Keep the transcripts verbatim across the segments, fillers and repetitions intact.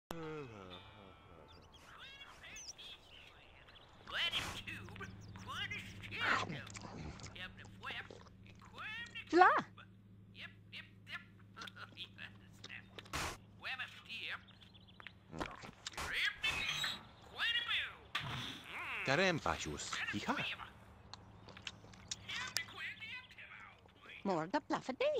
Là. Carempajus, hija. More the Plaffady.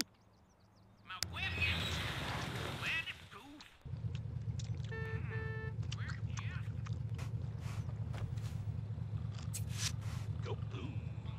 Go boom.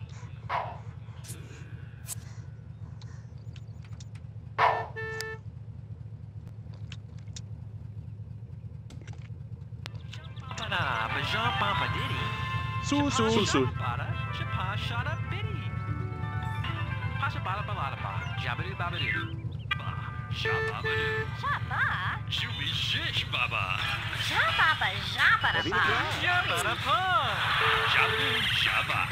Jean Papa Diddy. Su, su, su. Chapa shut up biddy. Pasha bada balada ba. Jabadoo babadoo. Ba. Shababadoo. Shaba? Shooby shish baba. Shababa, jabba, Jabada pa. Jabadoo jabba.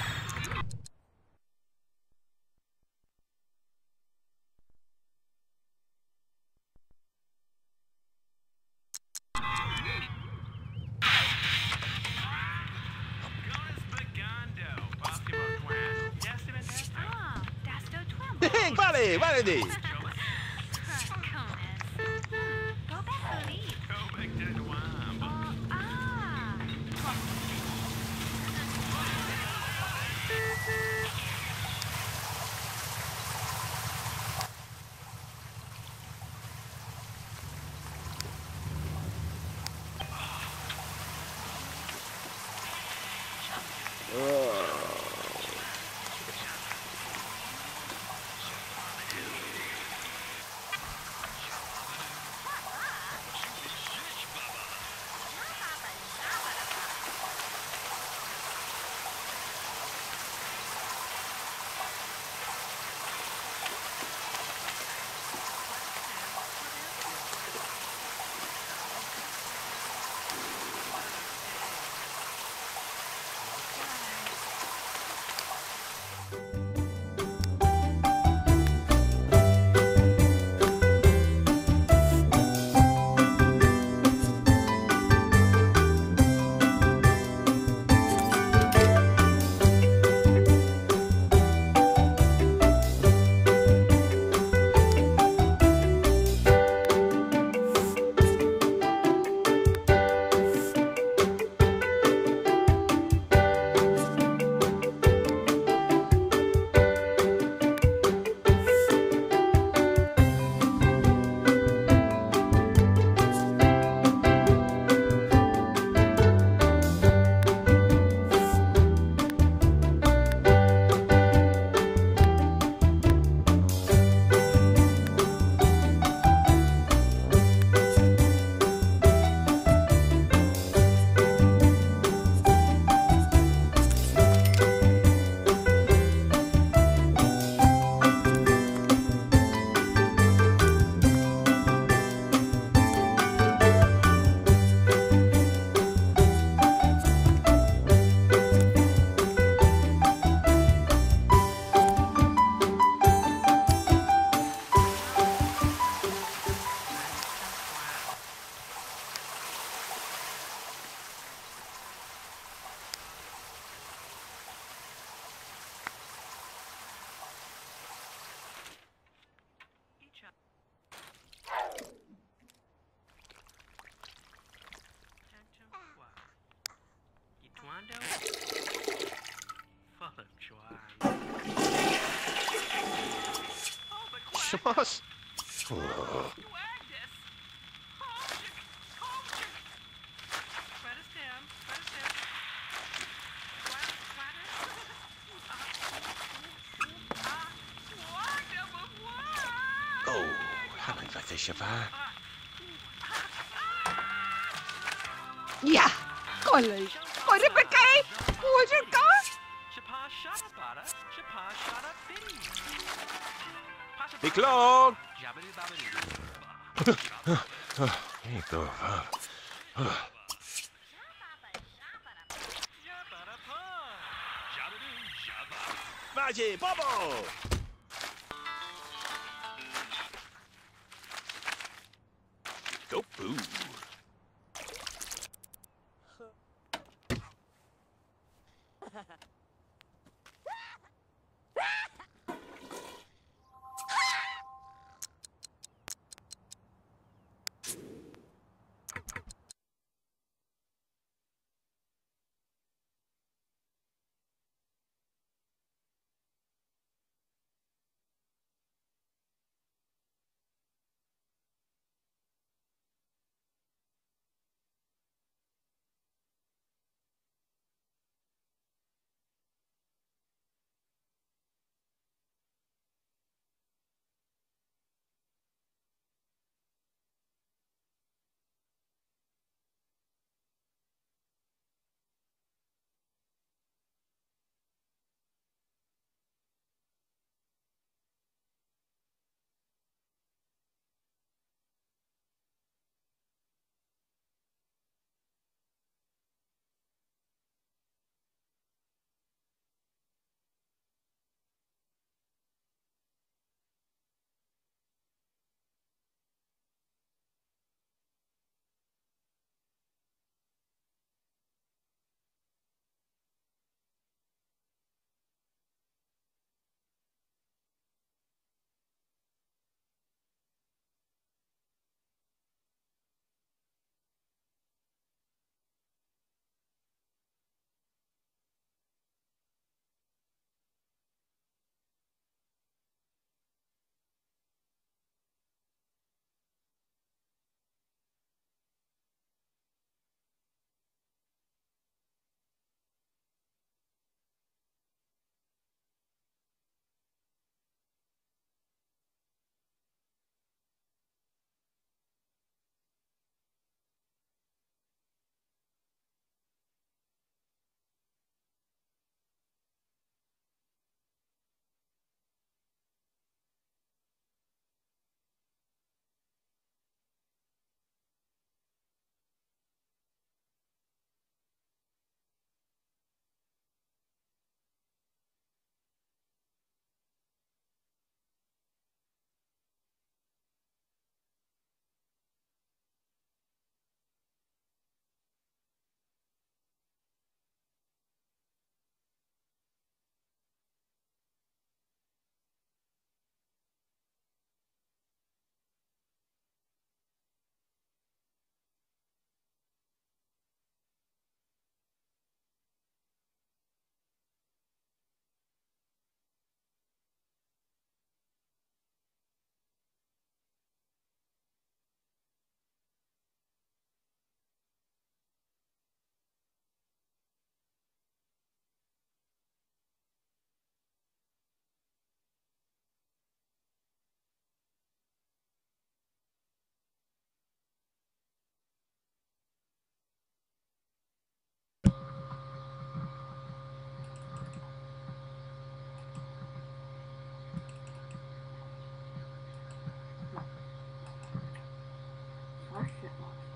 Hey, vale, vale di. Mas... Oh. Oh, haven't I fish of her? Yeah, college. What a bouquet! What's your gun? Be clog! Here you go. Magie, Bobo! Go boo!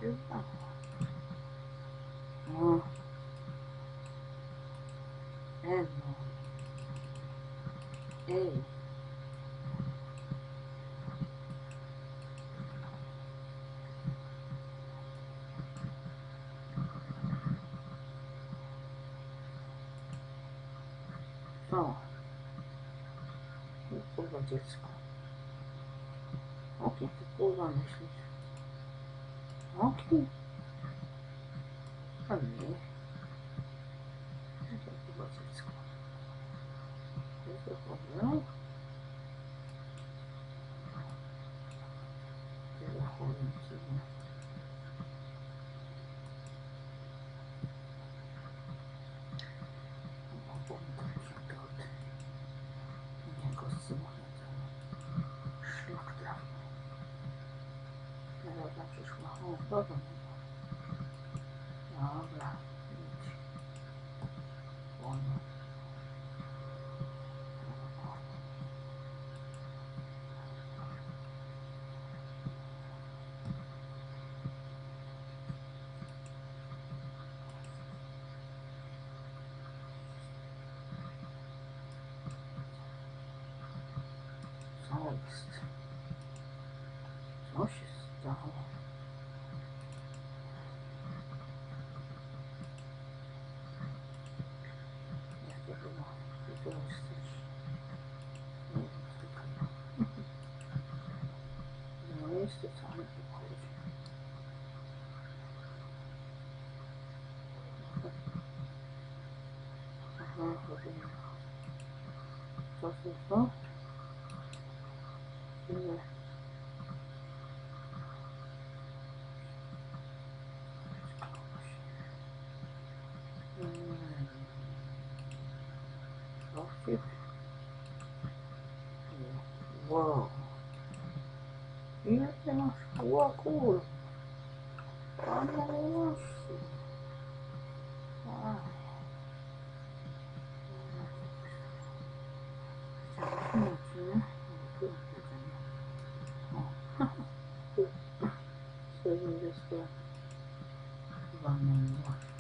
Chyba. No. Ej, no. Ej. Co? No kurwa dziecko. O kim ty kurwa myślisz? O kim? A nie. To kurwa dziecko. Jest to problem? Tyle chorym sobie. No powiem się to od niego zsyłane to szlak trafił. Narodna przyszła. O, dobra. Dobra, idź. Wolno. Co jest? Co się stało? Jak to było? Ty to jesteś? Nie wiem, co to było. No jest to cały pochodzi. Aha, rozumiem. Co to to? Nie. Dowcip? Wow. Ile ty masz? Ło kur. Pana miłości. Chciałeś mieć, nie? Tu jedzenie. O. Tu. czterdzieści. Pana miłości.